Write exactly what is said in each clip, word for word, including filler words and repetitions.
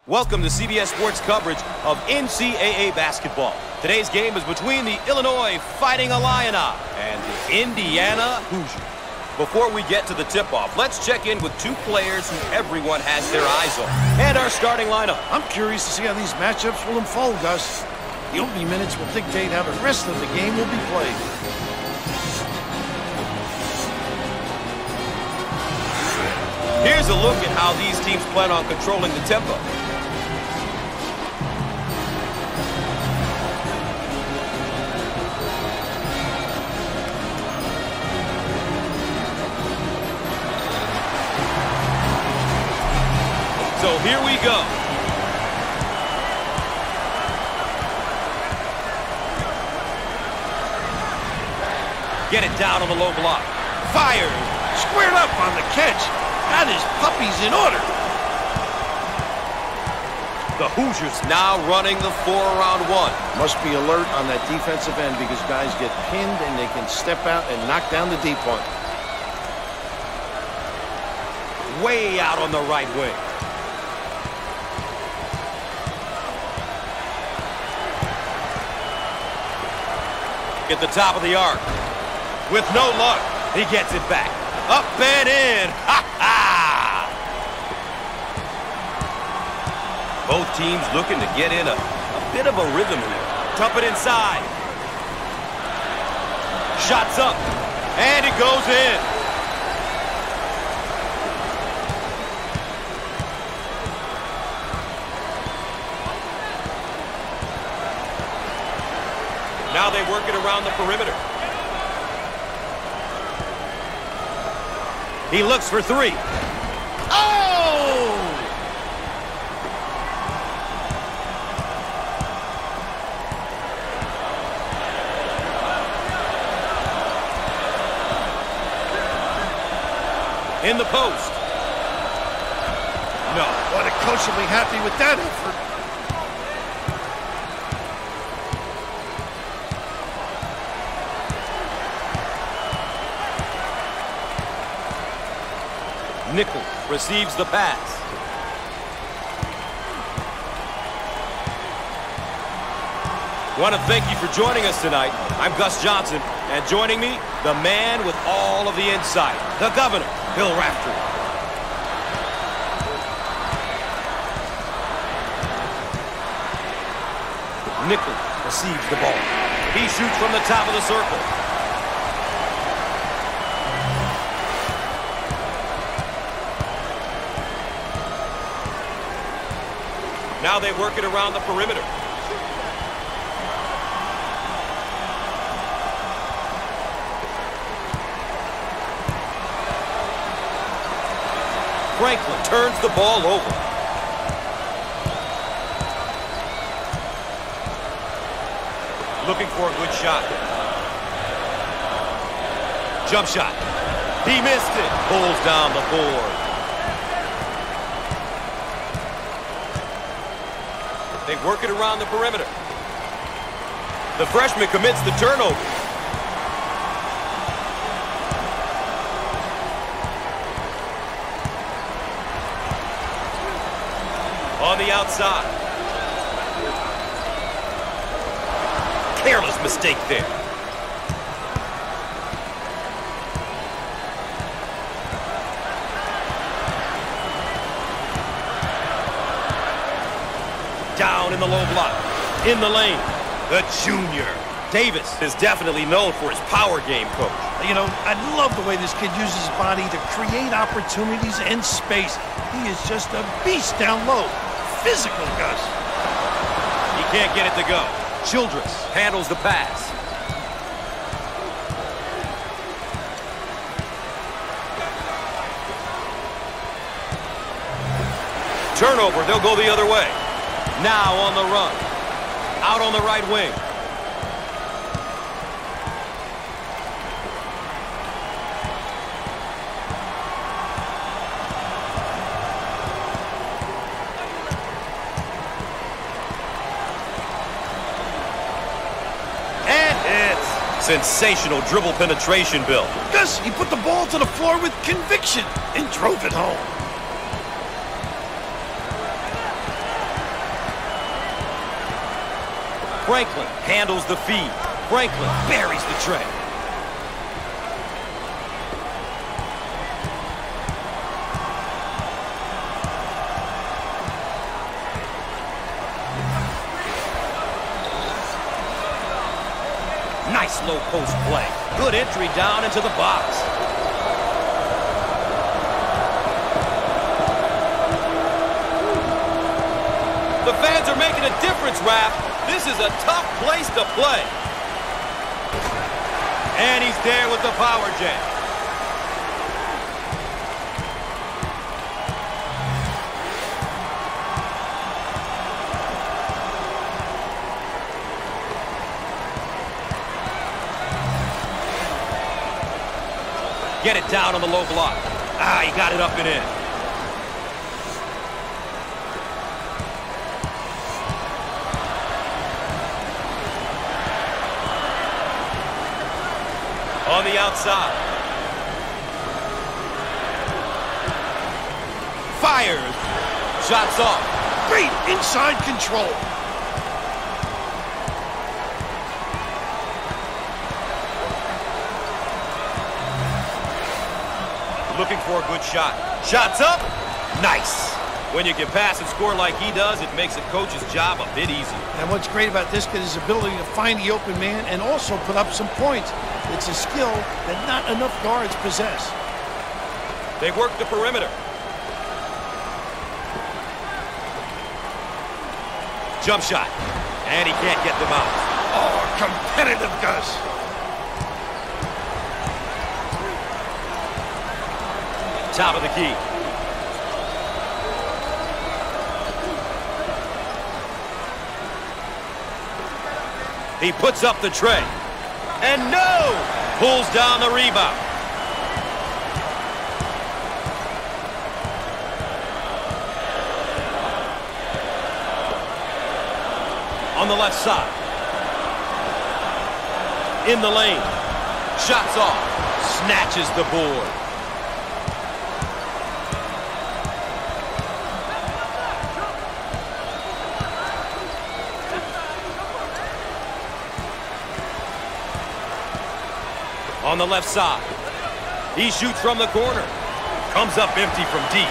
Welcome to C B S Sports coverage of N C double A basketball. Today's game is between the Illinois Fighting Illini and the Indiana Hoosiers. Before we get to the tip-off, let's check in with two players who everyone has their eyes on, and our starting lineup. I'm curious to see how these matchups will unfold, Gus. The opening minutes will dictate how the rest of the game will be played. Here's a look at how these teams plan on controlling the tempo. So here we go. Get it down on the low block. Fired. Squared up on the catch. Got his puppies in order. The Hoosiers now running the four-around one. Must be alert on that defensive end because guys get pinned and they can step out and knock down the deep one. Way out on the right wing. At the top of the arc. With no luck, he gets it back. Up and in. Ha ha! Both teams looking to get in a, a bit of a rhythm here. Dump it inside. Shots up. And it goes in. Now they work it around the perimeter. He looks for three. Oh! In the post. No. Boy, the coach will be happy with that effort. Nickel receives the pass. Want to thank you for joining us tonight. I'm Gus Johnson, and joining me, the man with all of the insight, the governor, Bill Raftery. Nickel receives the ball. He shoots from the top of the circle. Now they work it around the perimeter. Franklin turns the ball over. Looking for a good shot. Jump shot. He missed it. Pulls down the board. They work it around the perimeter. The freshman commits the turnover. On the outside. Careless mistake there. Down in the low block. In the lane. The junior. Davis is definitely known for his power game, coach. You know, I love the way this kid uses his body to create opportunities and space. He is just a beast down low. Physical, Gus. He can't get it to go. Childress handles the pass. Turnover, they'll go the other way. Now on the run. Out on the right wing. And hits. Sensational dribble penetration, Bill. Gus, he put the ball to the floor with conviction and drove it home. Franklin handles the feed. Franklin buries the tray. Nice low post play. Good entry down into the box. The fans are making a difference, Raph. This is a tough place to play. And he's there with the power jam. Get it down on the low block. Ah, he got it up and in. On the outside. Fires. Shots off. Great inside control. Looking for a good shot. Shots up. Nice. When you can pass and score like he does, it makes a coach's job a bit easier. And what's great about this kid is his ability to find the open man and also put up some points. It's a skill that not enough guards possess. They work the perimeter. Jump shot. And he can't get them out. Oh, competitive Gus. Top of the key. He puts up the tray. And no! Pulls down the rebound. On the left side. In the lane. Shots off. Snatches the board. On the left side. He shoots from the corner. Comes up empty from deep.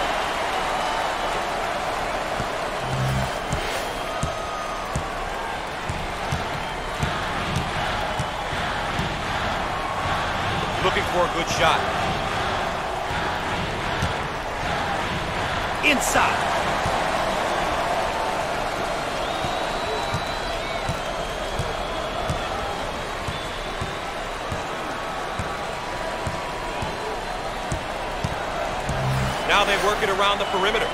Looking for a good shot. Inside. Now they work it around the perimeter.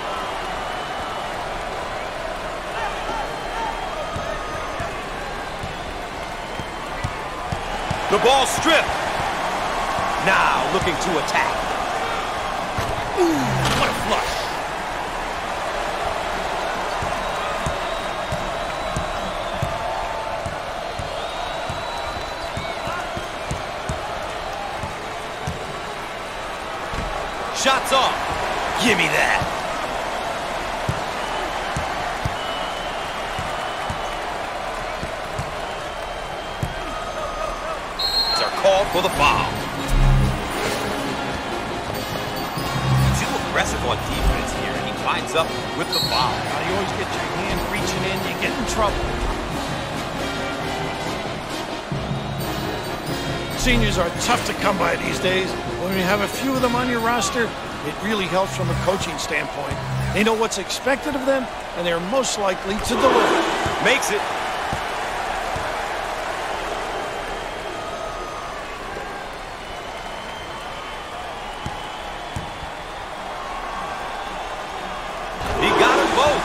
The ball stripped. Now looking to attack. Ooh, what a flush. Shots off. Give me that. It's our call for the foul. Too aggressive on defense here, and he winds up with the foul. Now you always get your hand reaching in, you get in trouble. Seniors are tough to come by these days. When you have a few of them on your roster, it really helps from a coaching standpoint. They know what's expected of them, and they're most likely to deliver. Makes it. He got them both.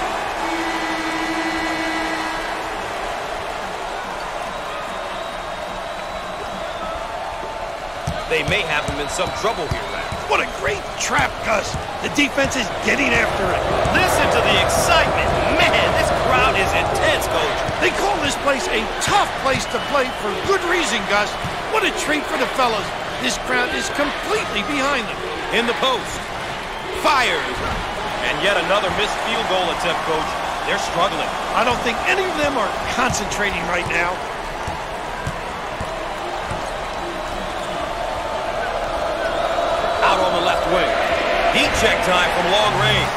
They may have him in some trouble here, man. What a great trap, Gus. The defense is getting after it. Listen to the excitement. Man, this crowd is intense, Coach. They call this place a tough place to play for good reason, Gus. What a treat for the fellas. This crowd is completely behind them. In the post. Fires. And yet another missed field goal attempt, Coach. They're struggling. I don't think any of them are concentrating right now. Out on the left wing. Heat check time from long range.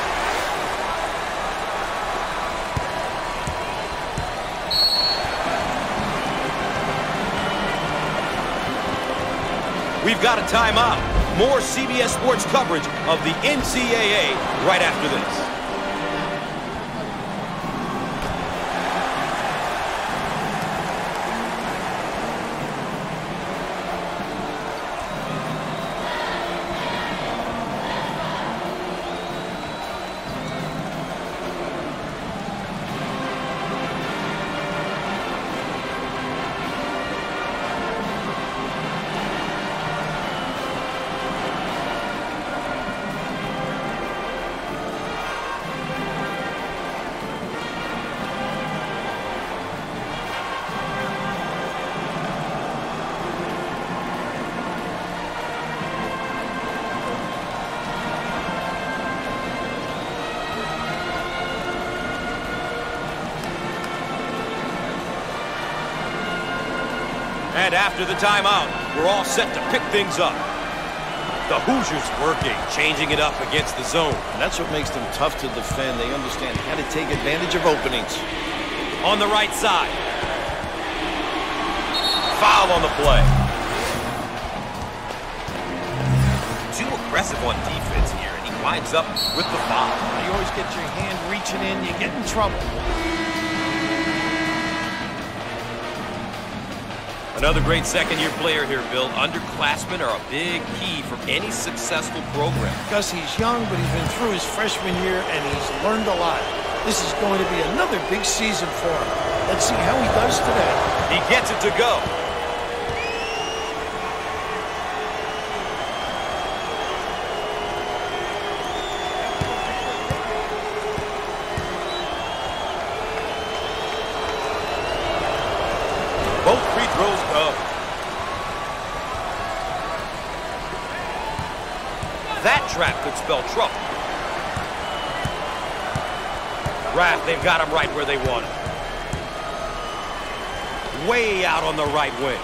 We've got a timeout. More C B S Sports coverage of the N C double A right after this. And after the timeout, we're all set to pick things up. The Hoosiers working, changing it up against the zone. And that's what makes them tough to defend. They understand how to take advantage of openings. On the right side. Foul on the play. Too aggressive on defense here, and he winds up with the foul. You always get your hand reaching in, you get in trouble. Another great second-year player here, Bill. Underclassmen are a big key for any successful program. Gus, he's young, but he's been through his freshman year, and he's learned a lot. This is going to be another big season for him. Let's see how he does today. He gets it to go. Both free throws go. That trap could spell trouble. Rath, they've got him right where they want him. Way out on the right wing.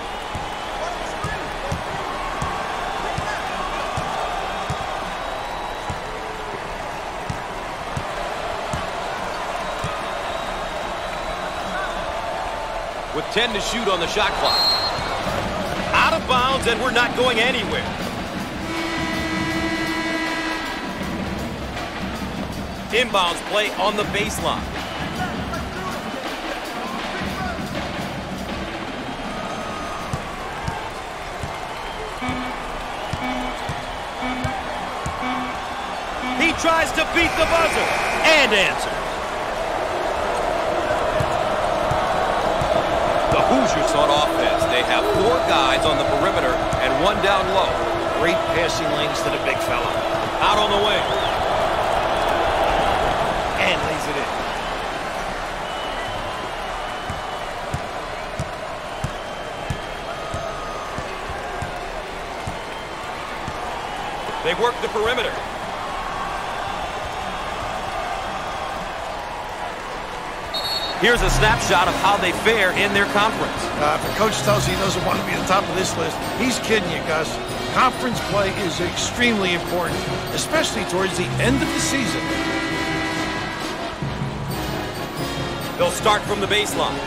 With ten to shoot on the shot clock. Out of bounds, and we're not going anywhere. Inbounds play on the baseline. He tries to beat the buzzer and answer. The Hoosiers on offense. They have four guys on the perimeter and one down low. Great passing lanes to the big fella. Out on the wing. And lays it in. They work the perimeter. Here's a snapshot of how they fare in their conference. Uh, if a coach tells you he doesn't want to be at the top of this list, he's kidding you, Gus. Conference play is extremely important, especially towards the end of the season. They'll start from the baseline.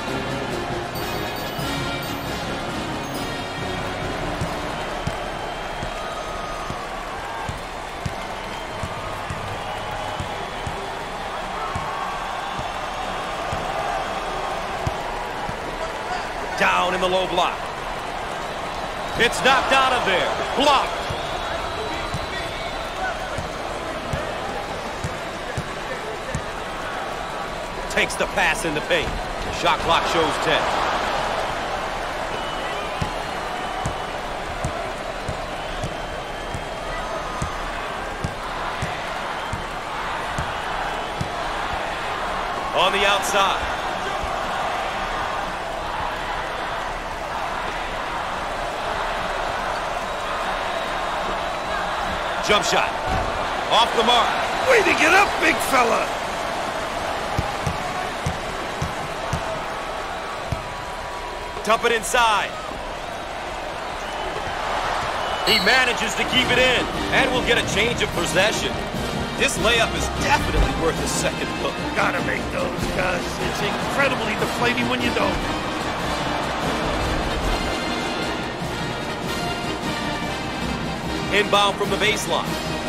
Down in the low block. It's knocked out of there. Blocked. Takes the pass in the paint. The shot clock shows ten. On the outside. Jump shot. Off the mark. Way to get up, big fella. Dump it inside. He manages to keep it in, and we'll get a change of possession. This layup is definitely worth a second look. Gotta make those, Gus. It's incredibly deflating when you don't. Inbound from the baseline.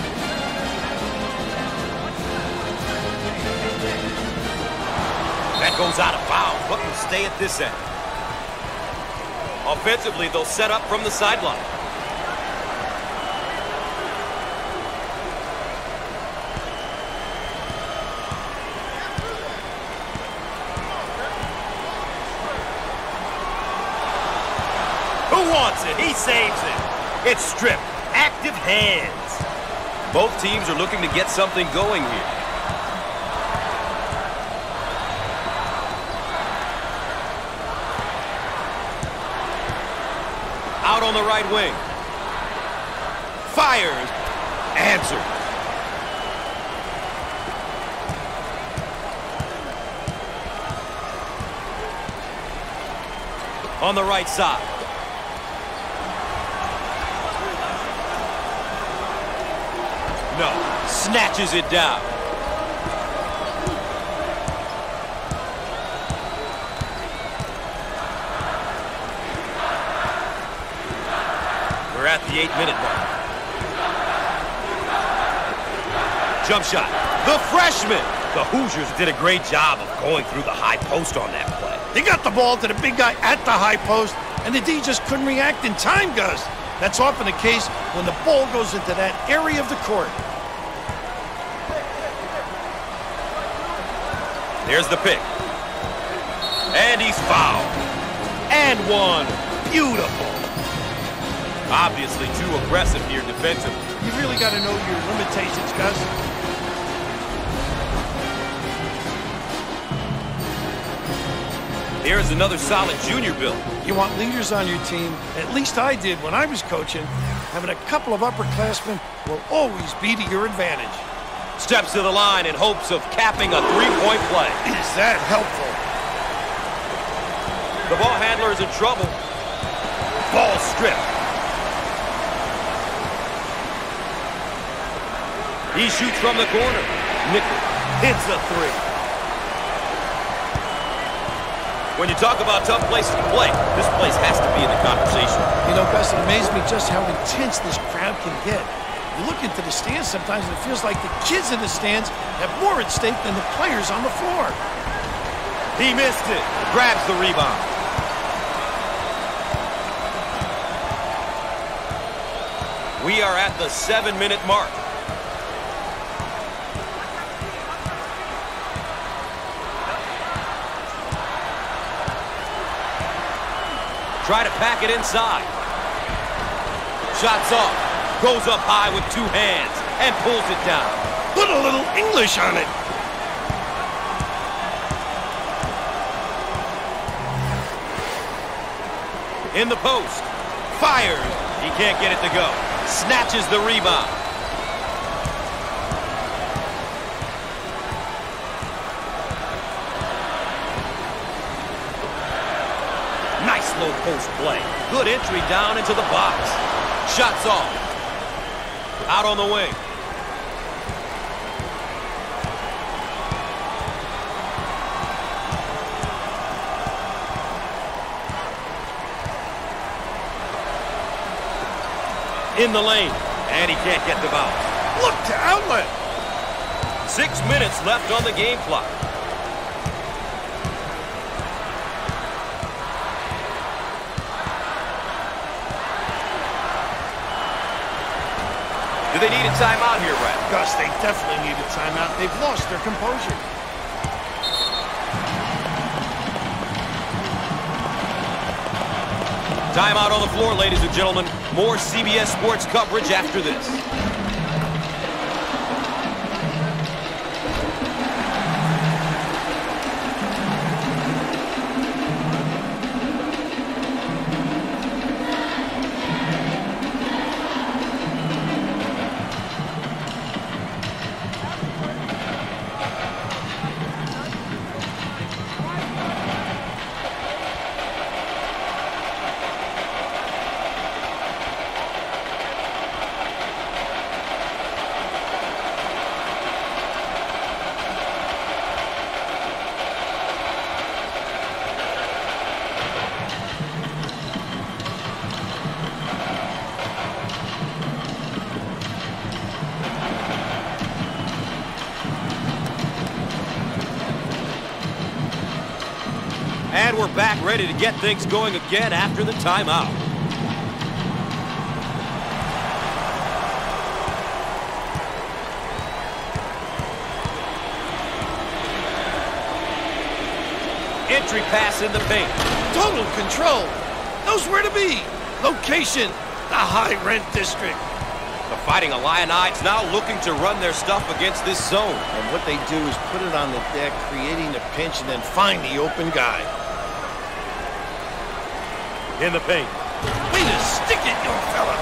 That goes out of bounds, but will stay at this end. Offensively, they'll set up from the sideline. Who wants it? He saves it. It's stripped. Active hands. Both teams are looking to get something going here. Out on the right wing. Fires. Answered. On the right side. No. Snatches it down. We're at the eight-minute mark. Jump shot. The freshman. The Hoosiers did a great job of going through the high post on that play. They got the ball to the big guy at the high post, and the D just couldn't react in time, Gus. That's often the case when the ball goes into that area of the court. There's the pick. And he's fouled. And one. Beautiful. Obviously too aggressive here defensively. You really got to know your limitations, Gus. Here's another solid junior build. You want leaders on your team. At least I did when I was coaching. Having a couple of upperclassmen will always be to your advantage. Steps to the line in hopes of capping a three-point play. Is that helpful? The ball handler is in trouble. Ball stripped. He shoots from the corner. Nickel hits a three. When you talk about tough places to play, this place has to be in the conversation. You know, Gus, it amazes me just how intense this crowd can get. You look into the stands sometimes and it feels like the kids in the stands have more at stake than the players on the floor. He missed it. Grabs the rebound. We are at the seven-minute mark. Try to pack it inside. Shots off. Goes up high with two hands and pulls it down. Put a little English on it. In the post. Fires. He can't get it to go. Snatches the rebound. Nice low post play. Good entry down into the box. Shots off. Out on the wing. In the lane. And he can't get the bounce. Look to outlet. Six minutes left on the game clock. Do they need a timeout here, Brad? Gus, they definitely need a timeout. They've lost their composure. Timeout on the floor, ladies and gentlemen. More C B S Sports coverage after this. back ready to get things going again after the timeout. Entry pass in the paint. Total control. Knows where to be. Location, the high-rent district. The Fighting Illini now looking to run their stuff against this zone. And what they do is put it on the deck, creating a pinch, and then find the open guy. In the paint. Way to stick it, young fella.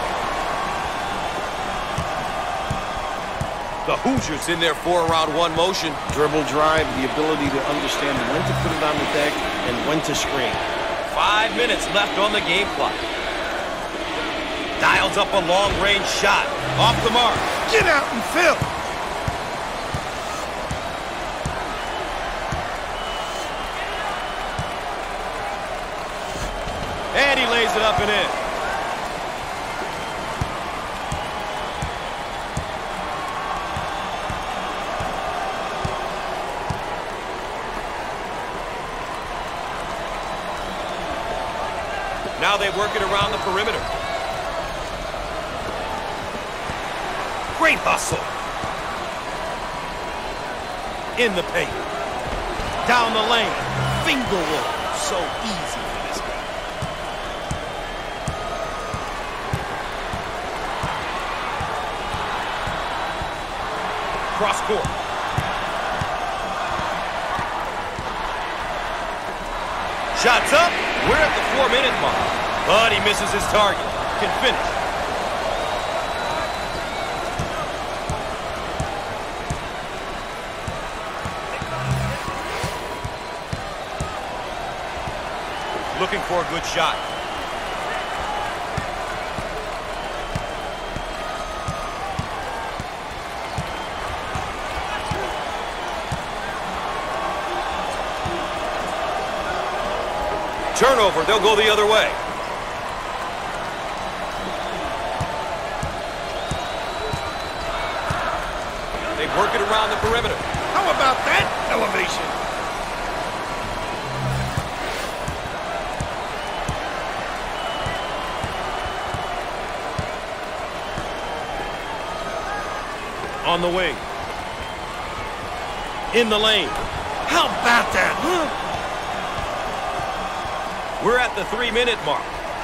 The Hoosiers in their four-round one motion. Dribble drive, the ability to understand when to put it on the deck and when to screen. Five minutes left on the game clock. Dials up a long-range shot. Off the mark. Get out and fill. And he lays it up and in. Now they work it around the perimeter. Great hustle. In the paint. Down the lane. Finger roll. So easy for this guy. Cross court. Shots up. We're at the four-minute mark. But he misses his target. Can finish. Looking for a good shot. Turnover, they'll go the other way. They work it around the perimeter. How about that elevation? On the wing. In the lane. How about that, huh? We're at the three-minute mark.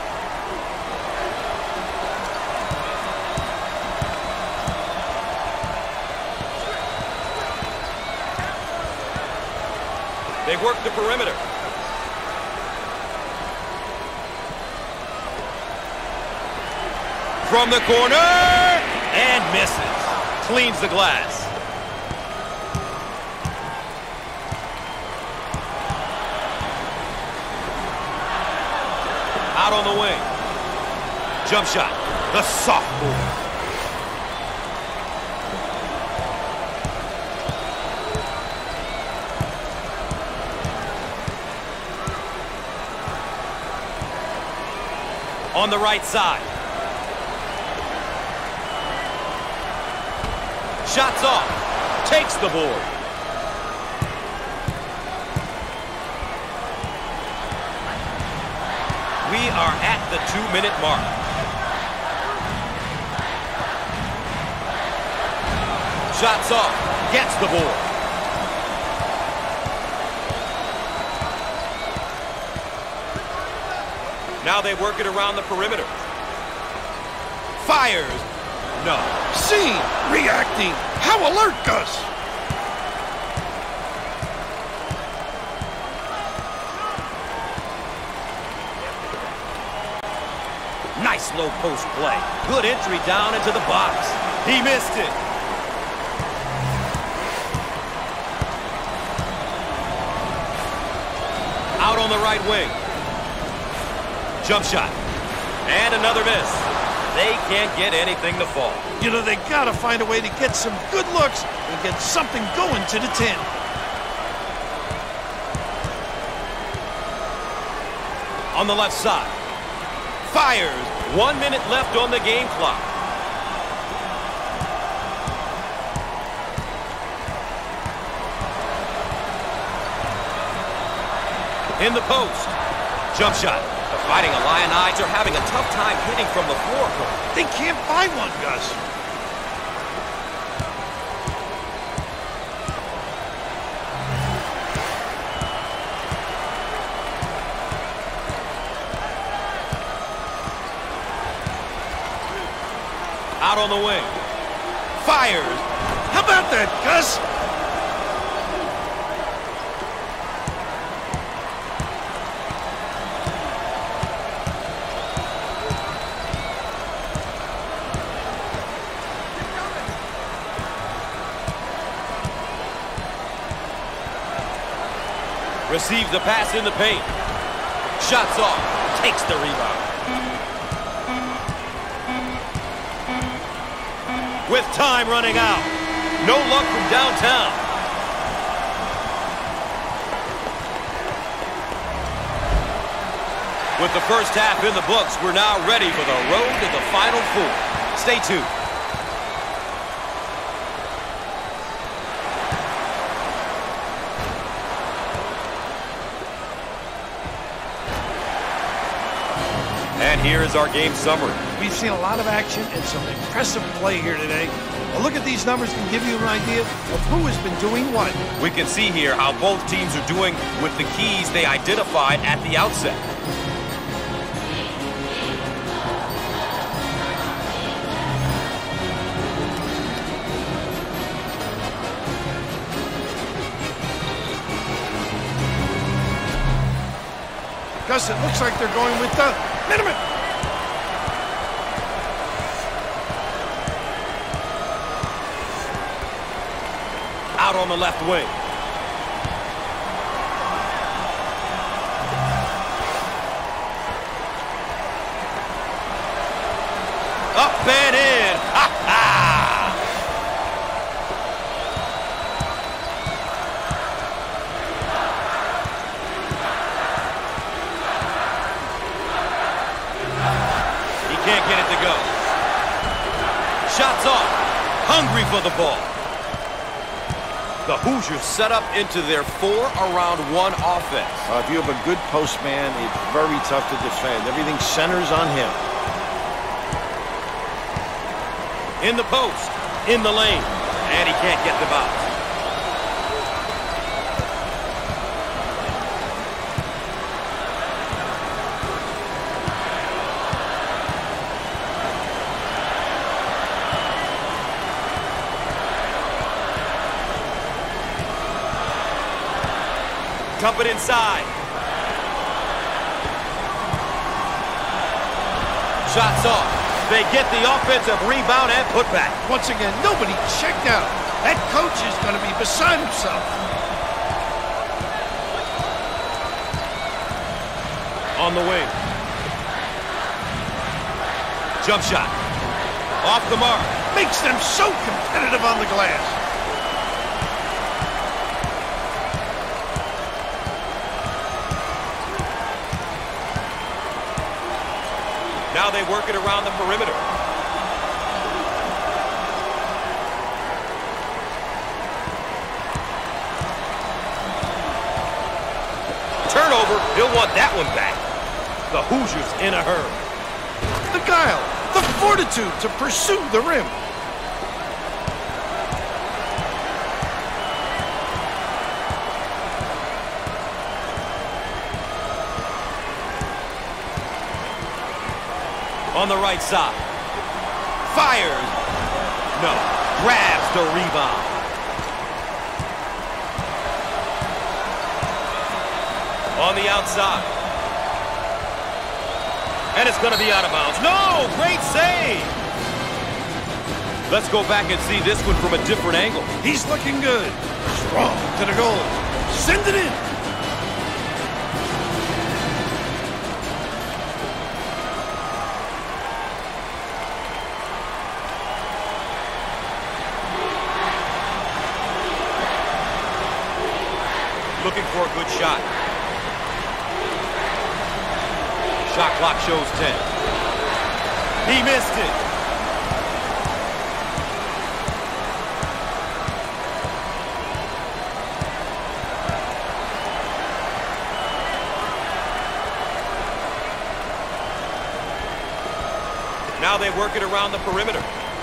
They work the perimeter. From the corner, and misses. Cleans the glass. Out on the wing. Jump shot. The sophomore. On the right side. Shots off. Takes the board. We are at the two-minute mark. Shots off. Gets the board. Now they work it around the perimeter. Fires. No. Seen. Reacting. How alert, Gus. Nice low post play. Good entry down into the box. He missed it. Out on the right wing. Jump shot. And another miss. They can't get anything to fall. You know, they gotta find a way to get some good looks and get something going to the ten. On the left side. Fires. One minute left on the game clock. In the post. Jump shot. The Fighting Illini are having a tough time hitting from the floor. They can't find one, Gus. Out on the wing. Fires. How about that, Gus? Receives the pass in the paint. Shots off. Takes the rebound. With time running out. No luck from downtown. With the first half in the books, we're now ready for the road to the Final Four. Stay tuned. And here is our game summary. We've seen a lot of action and some impressive play here today. A look at these numbers can give you an idea of who has been doing what. We can see here how both teams are doing with the keys they identified at the outset. Gus, it looks like they're going with the minimum. Out on the left wing. Up and in. Ha ha! He can't get it to go. Shots off. Hungry for the ball. The Hoosiers set up into their four-around-one offense. Uh, if you have a good post man, it's very tough to defend. Everything centers on him. In the post, in the lane, and he can't get the bounce. Dump it inside. Shots off. They get the offensive rebound and put back. Once again, nobody checked out. That coach is going to be beside himself. On the wing. Jump shot. Off the mark. Makes them so competitive on the glass. Now they work it around the perimeter. Turnover. He'll want that one back. The Hoosiers in a hurry. The guile, the fortitude to pursue the rim. On the right side. Fires. No. Grabs the rebound. On the outside. And it's going to be out of bounds. No! Great save! Let's go back and see this one from a different angle. He's looking good. Strong to the goal. Send it in. Looking for a good shot. Shot clock shows ten. He missed it. Now they work it around the perimeter.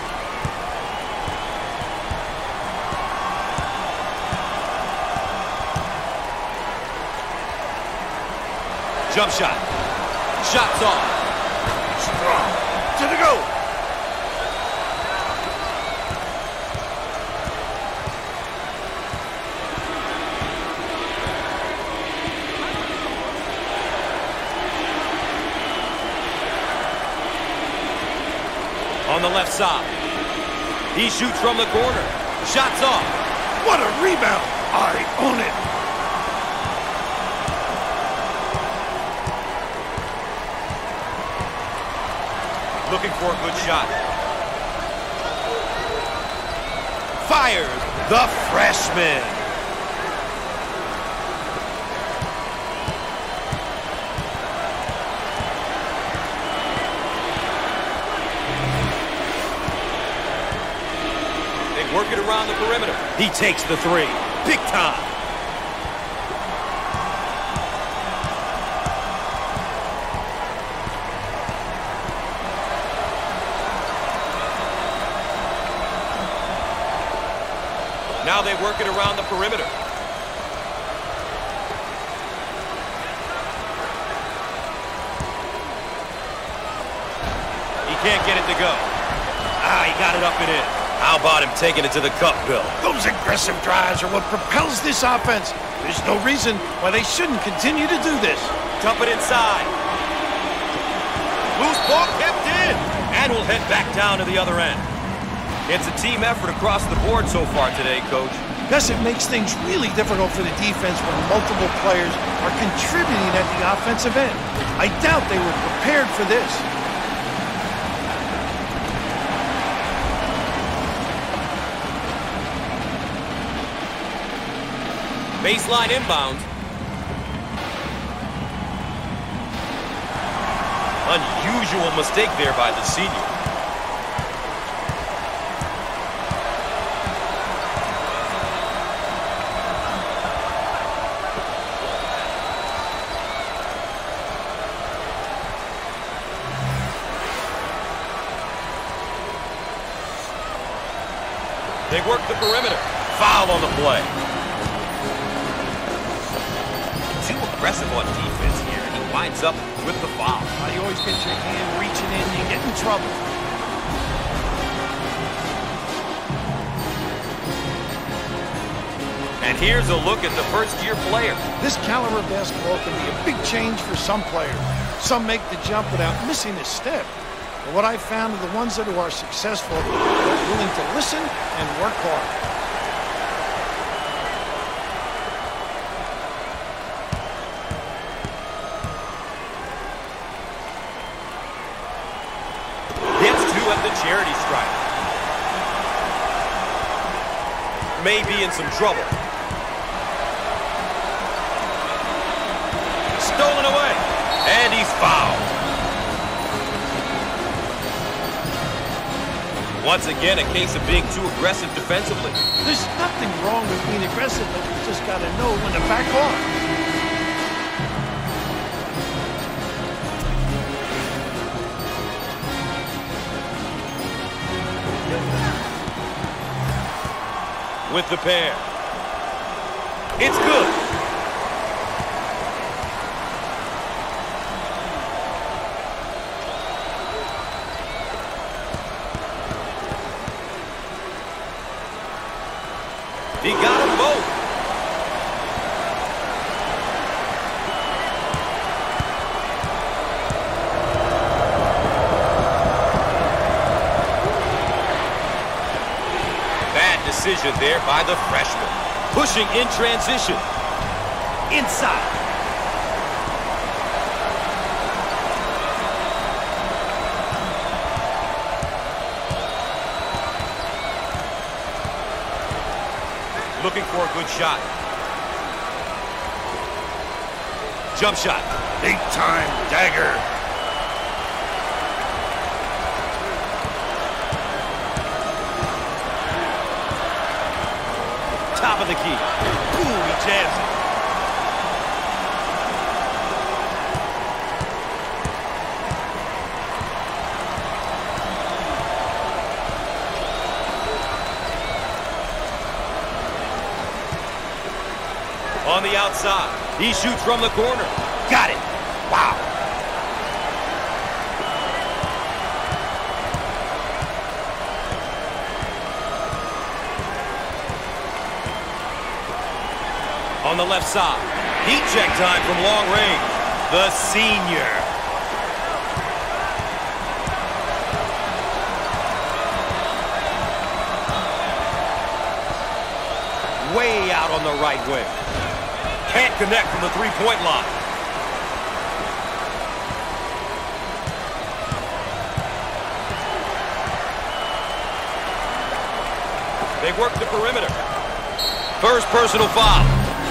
Jump shot. Shots off. Strong. To the go. On the left side. He shoots from the corner. Shots off. What a rebound. I own it. Looking for a good shot. Fires the freshman. They work it around the perimeter. He takes the three. Big time. Now they work it around the perimeter. He can't get it to go. Ah, he got it up and in. How about him taking it to the cup, Bill? Those aggressive drives are what propels this offense. There's no reason why they shouldn't continue to do this. Dump it inside. Loose ball kept in. And we'll head back down to the other end. It's a team effort across the board so far today, Coach. Gus, it makes things really difficult for the defense when multiple players are contributing at the offensive end. I doubt they were prepared for this. Baseline inbound. Unusual mistake there by the senior. They work the perimeter. Foul on the play. Too aggressive on defense here. He winds up with the foul. Uh, you always get your hand reaching in, you get in trouble. And here's a look at the first-year player. This caliber of basketball can be a big change for some players. Some make the jump without missing a step. But what I've found are the ones that are successful are willing to listen and work hard. Gets two at the charity stripe. May be in some trouble. Stolen away. And he's fouled. Once again, a case of being too aggressive defensively. There's nothing wrong with being aggressive, but you just got to know when to back off. With the pair. It's good. He got them both. Bad decision there by the freshman. Pushing in transition. Inside. Looking for a good shot. Jump shot. Big time dagger. Top of the key. Ooh, he jams it. On the outside, he shoots from the corner. Got it. Wow. On the left side, heat check time from long range. The senior. Way out on the right wing. Can't connect from the three-point line. They work the perimeter. First personal foul.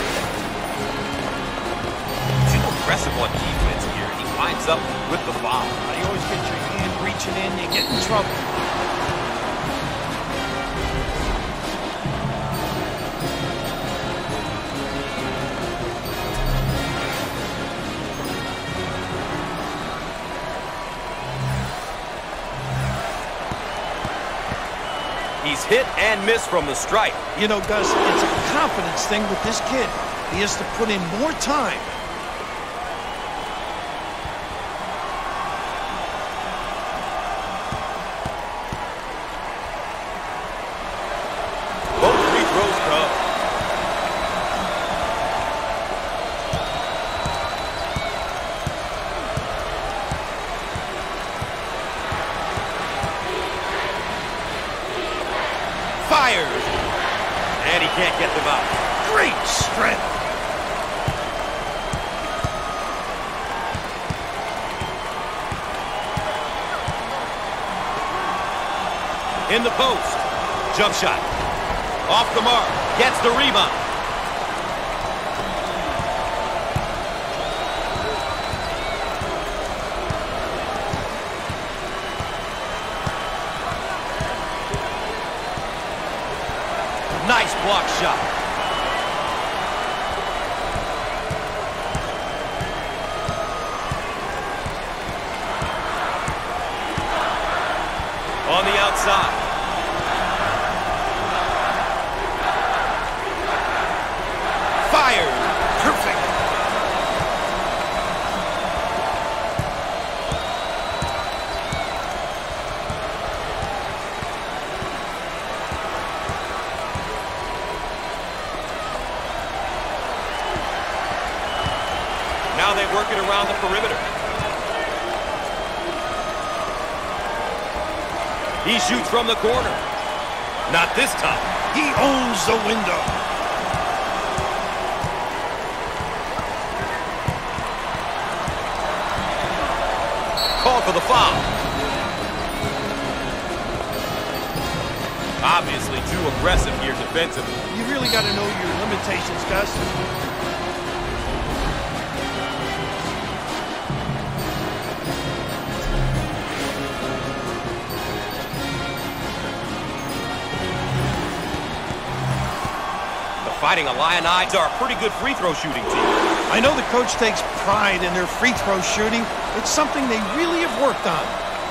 Too aggressive on defense here. He winds up with the foul. You always get your hand reaching in, you get in trouble. He's hit and missed from the stripe. You know, Gus, it's a confidence thing with this kid. He has to put in more time. Both free throws go. Fires. And he can't get them out. Great strength. In the post. Jump shot. Off the mark. Gets the rebound. Nice block shot. On the outside. Fired. Perfect. Now they work it around the perimeter. He shoots from the corner. Not this time. He owns the window. Call for the foul. Obviously too aggressive here defensively. You really got to know your limitations, Gus. Fighting Illini are a pretty good free throw shooting team. I know the coach takes pride in their free throw shooting. It's something they really have worked on.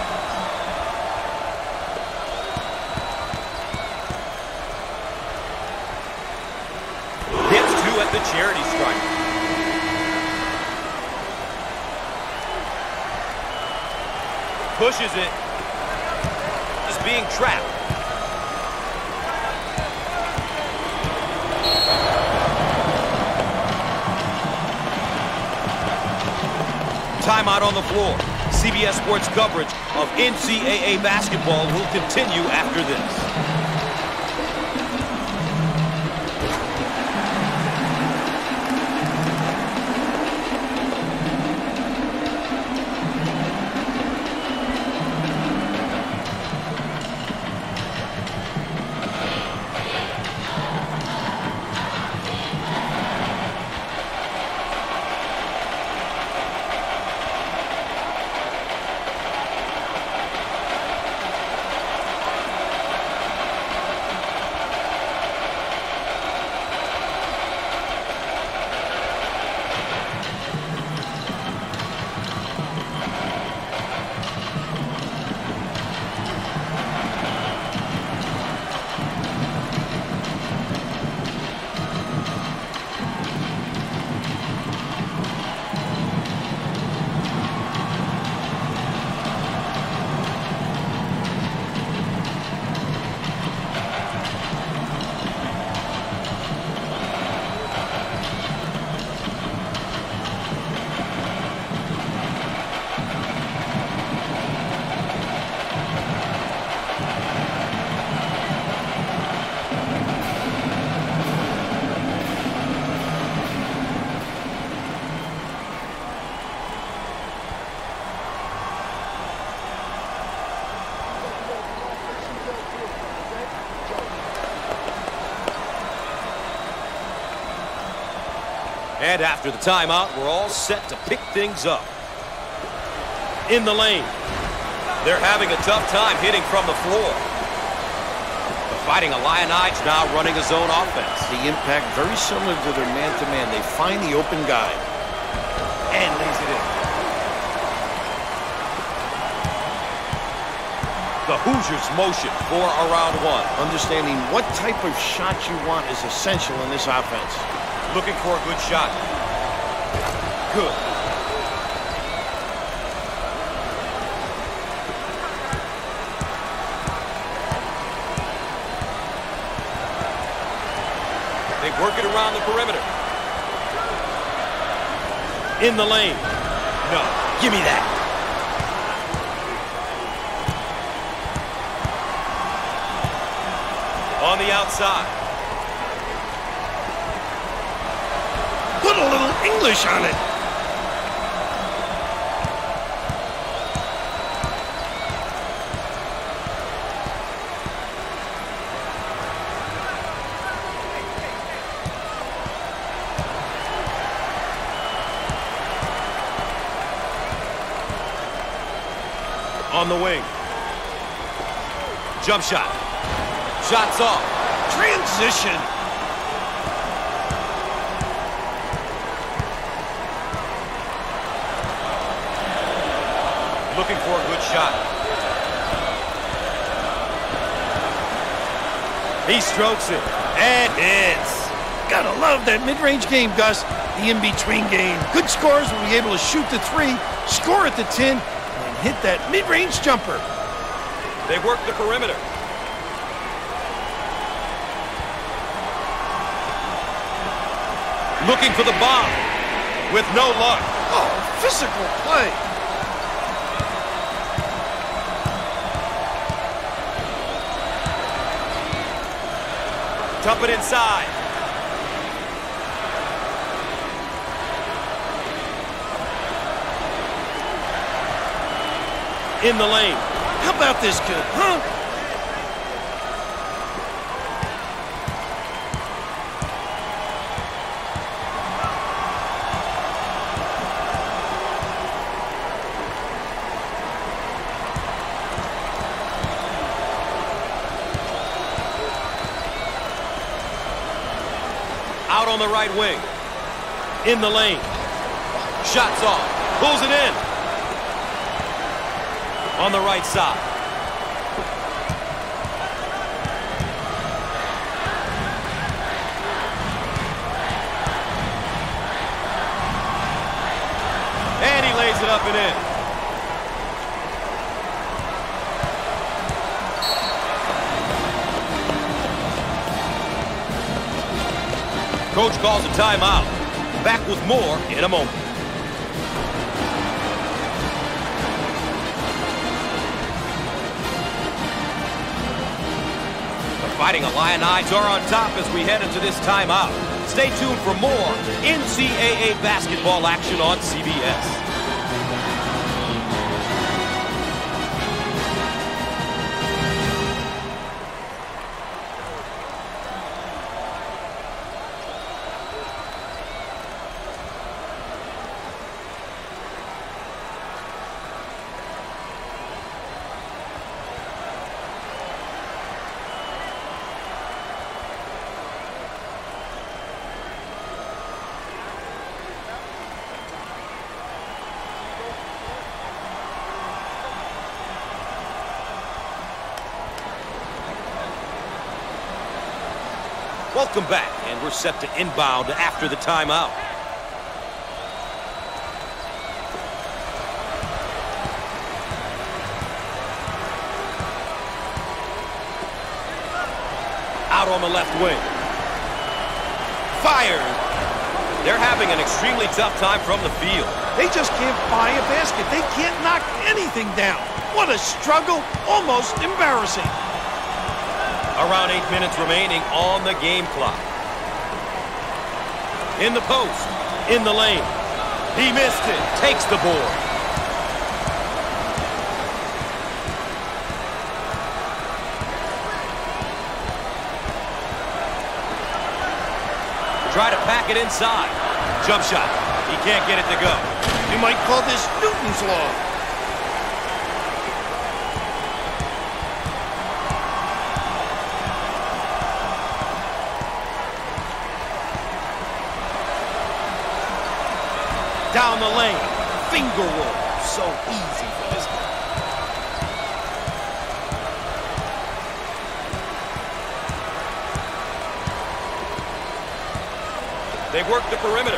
Gets two at the charity stripe. Pushes it. Just being trapped. Timeout on the floor. C B S Sports coverage of N C A A basketball will continue after this. And after the timeout, we're all set to pick things up. In the lane. They're having a tough time hitting from the floor. The Fighting Illini now running a zone offense. The impact very similar to their man-to-man. They find the open guy. And lays it in. The Hoosiers motion for a round one. Understanding what type of shot you want is essential in this offense. Looking for a good shot. Good. They work it around the perimeter. In the lane. No. Give me that. On the outside. Put a little English on it. On the wing. Jump shot. Shots off. Transition. Looking for a good shot. He strokes it and hits. Gotta love that mid-range game, Gus. The in-between game. Good scorers will be able to shoot the three, score at the tin, and hit that mid-range jumper. They work the perimeter. Looking for the bomb with no luck. Oh, physical play. Dump it inside. In the lane. How about this kid, huh? Out on the right wing. In the lane. Shots off. Pulls it in. On the right side. And he lays it up and in. Coach calls a timeout. Back with more in a moment. The Fighting Illini are on top as we head into this timeout. Stay tuned for more N C double A basketball action on C B S. Welcome back, and we're set to inbound after the timeout. Out on the left wing. Fired. They're having an extremely tough time from the field. They just can't buy a basket. They can't knock anything down. What a struggle. Almost embarrassing. Around eight minutes remaining on the game clock. In the post. In the lane. He missed it. Takes the board. Try to pack it inside. Jump shot. He can't get it to go. You might call this Newton's Law. Down the lane. Finger roll. So easy for this guy. They work the perimeter.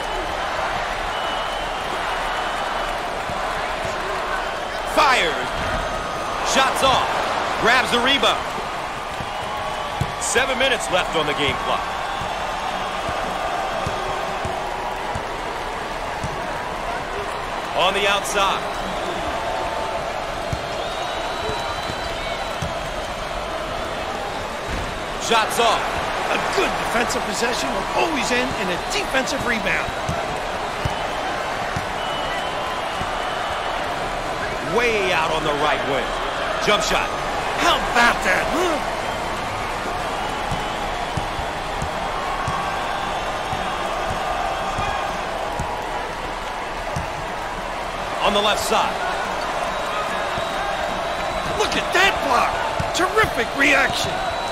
Fires. Shots off. Grabs the rebound. Seven minutes left on the game clock. On the outside. Shots off. A good defensive possession will always end in a defensive rebound. Way out on the right wing. Jump shot. How about that, huh? On the left side. Look at that block. Terrific reaction.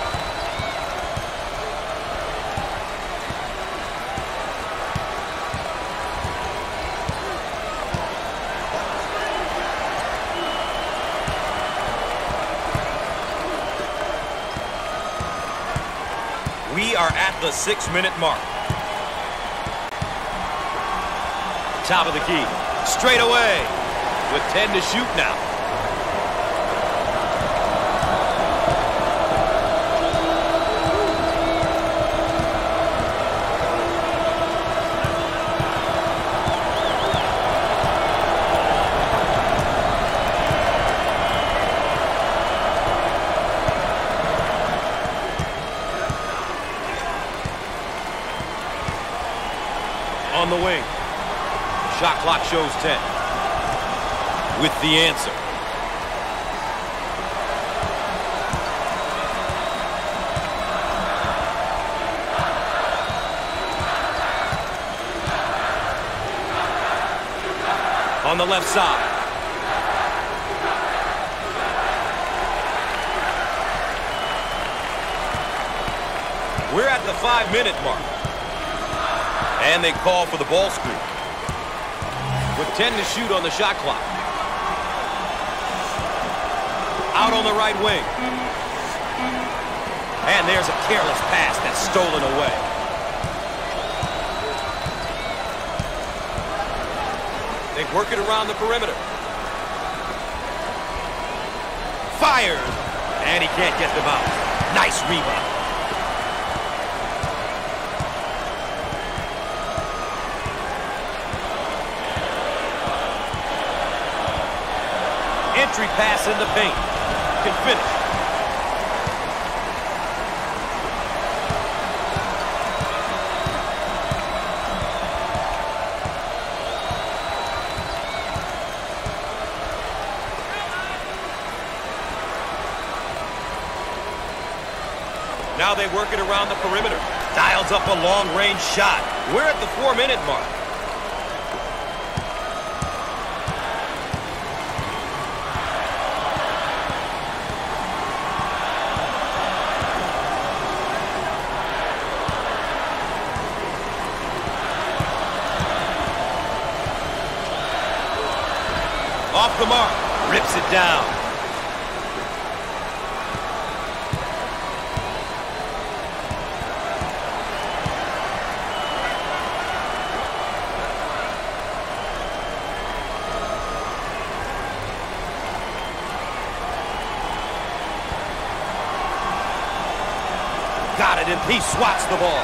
We are at the six-minute mark. Top of the key. Straight away. With ten to shoot now. On the wing. Shot clock shows ten. With the answer. On the left side. We're at the five-minute mark. And they call for the ball screen. With ten to shoot on the shot clock. Out on the right wing. And there's a careless pass that's stolen away. They work it around the perimeter. Fires. And he can't get the bounce. Nice rebound. Entry pass in the paint. Can finish. Now they work it around the perimeter. Dials up a long-range shot. We're at the four-minute mark. Off the mark. Rips it down. Got it, and he swats the ball.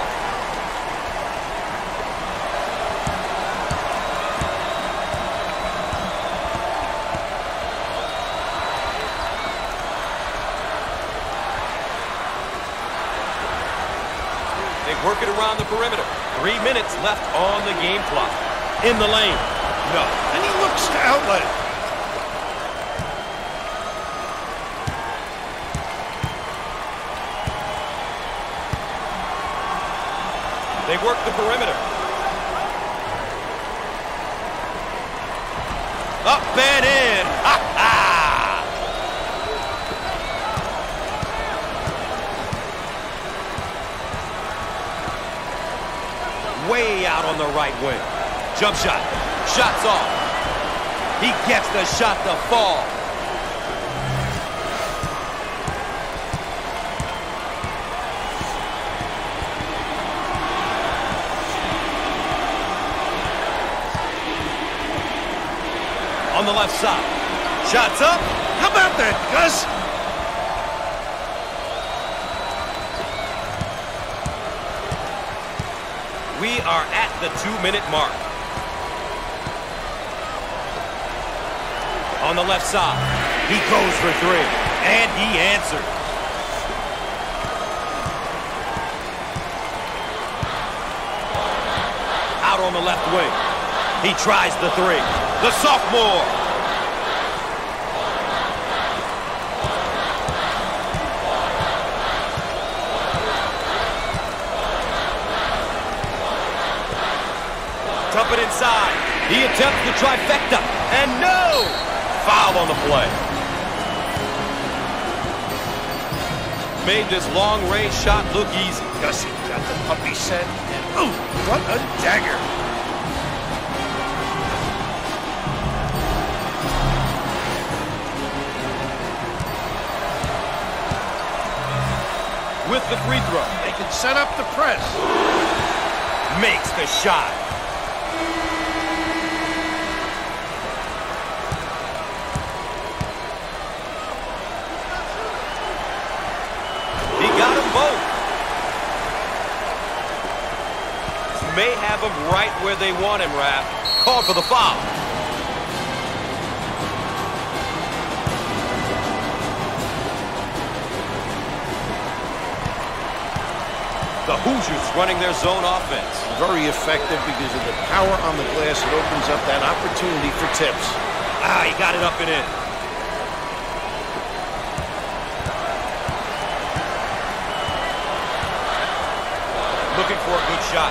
They work it around the perimeter. Three minutes left on the game clock. In the lane. No. And he looks to outlet. They work the perimeter. Up and in. Ha ha! Way out on the right wing. Jump shot. Shots off. He gets the shot to fall. On the left side. Shots up. How about that, Gus? We are at the two-minute mark. On the left side. He goes for three. And he answers. Out on the left wing. He tries the three. The sophomore. Dump it inside. He attempts the trifecta. And no! Foul on the play. Made this long-range shot look easy. Gussie got the puppy set. And ooh, what a dagger. With the free throw. They can set up the press. Makes the shot. He got them both. May have them right where they want him, Raph. Call for the foul. The Hoosiers running their zone offense. Very effective because of the power on the glass. It opens up that opportunity for tips. Ah, he got it up and in. Looking for a good shot.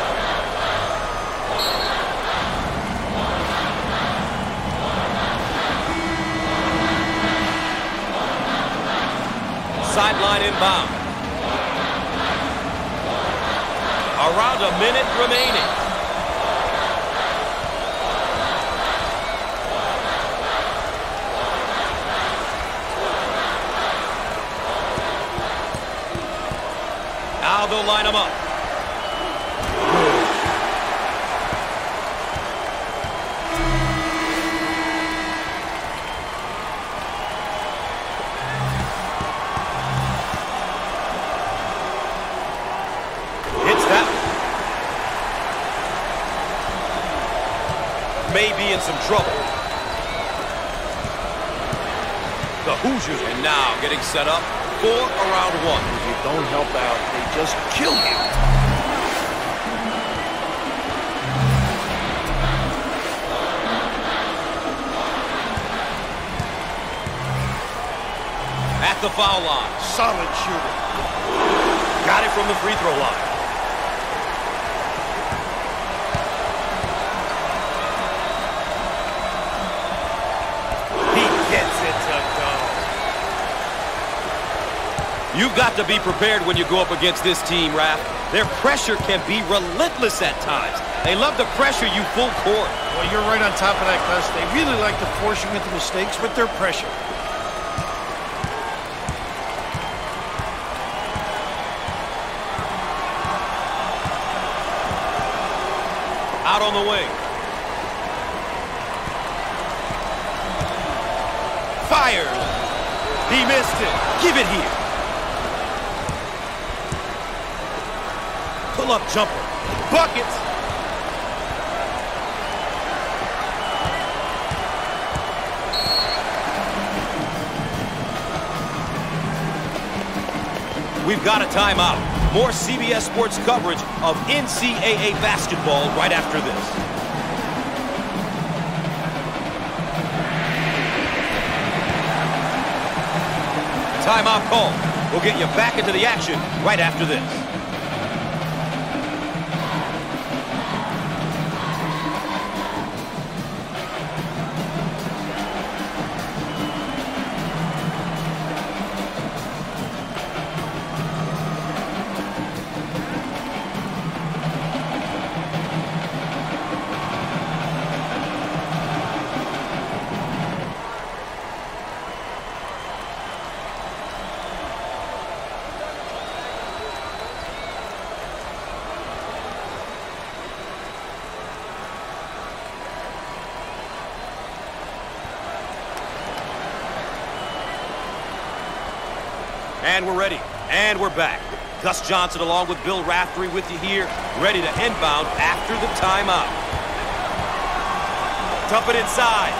Sideline inbound. Around a minute remaining. Now they'll line them up. May be in some trouble. The Hoosiers are now getting set up for a round one. If you don't help out, they just kill you. At the foul line. Solid shooter. Got it from the free throw line. You've got to be prepared when you go up against this team, Raph. Their pressure can be relentless at times. They love to pressure you full court. Well, you're right on top of that, Gus. They really like to force you into mistakes with their pressure. Out on the wing. Fires. He missed it. Give it here. Pull-up jumper. Buckets. We've got a timeout. More C B S Sports coverage of N C double A basketball right after this. Timeout call. We'll get you back into the action right after this. And we're ready. And we're back. Gus Johnson along with Bill Raftery with you here, ready to inbound after the timeout. Dump it inside.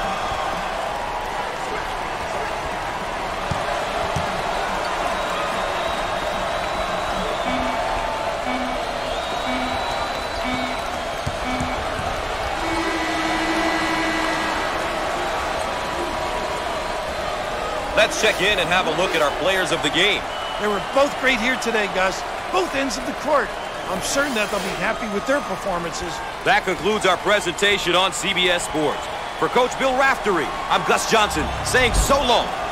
Let's check in and have a look at our players of the game. They were both great here today, Gus. Both ends of the court. I'm certain that they'll be happy with their performances. That concludes our presentation on C B S Sports. For Coach Bill Raftery, I'm Gus Johnson saying so long.